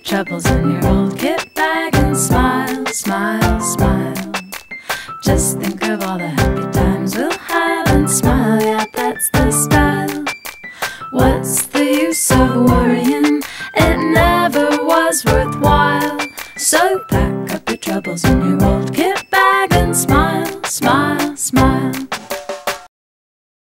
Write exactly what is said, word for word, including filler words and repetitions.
troubles in your old kit bag and smile, smile, smile. Just think of all the happy times we'll have and smile, yeah, that's the style. What's the use of worrying? It never was worthwhile. So pack up your troubles in your